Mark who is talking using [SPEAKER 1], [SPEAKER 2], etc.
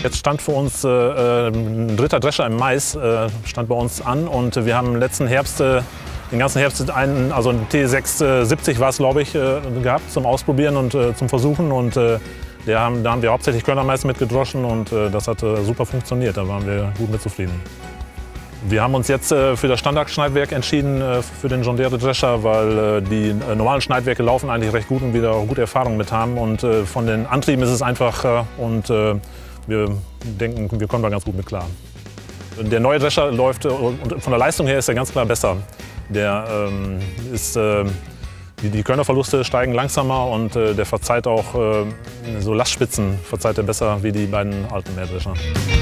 [SPEAKER 1] Jetzt stand für uns ein dritter Drescher im Mais, stand bei uns an, und wir haben letzten Herbst, den ganzen Herbst also ein T670 war es, glaube ich, gehabt zum Ausprobieren und zum Versuchen, und da haben wir hauptsächlich Körnermais mitgedroschen, und das hat super funktioniert, da waren wir gut mit zufrieden. Wir haben uns jetzt für das Standardschneidwerk entschieden, für den John Deere Drescher, weil die normalen Schneidwerke laufen eigentlich recht gut und wir da auch gute Erfahrungen mit haben. Und von den Antrieben ist es einfacher, und wir denken, wir kommen da ganz gut mit klar. Der neue Drescher läuft, und von der Leistung her ist er ganz klar besser. Die Körnerverluste steigen langsamer, und der verzeiht auch so Lastspitzen verzeiht er besser wie die beiden alten Mähdrescher.